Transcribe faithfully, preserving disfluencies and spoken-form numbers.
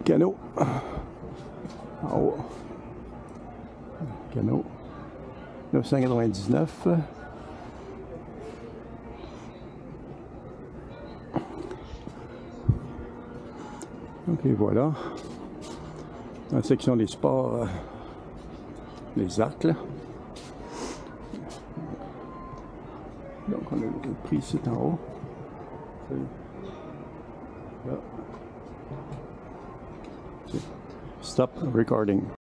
Canot. En haut. Canot. neuf cent quatre-vingt-dix-neuf. Donc et voilà. Dans la section des sports, euh, les arcs là. Donc on a le prix ici en haut. Là. Stop recording.